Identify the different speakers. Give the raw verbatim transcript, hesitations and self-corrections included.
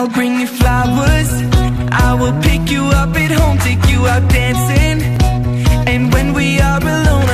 Speaker 1: I'll bring you flowers, I will pick you up at home, take you out dancing. And when we are alone,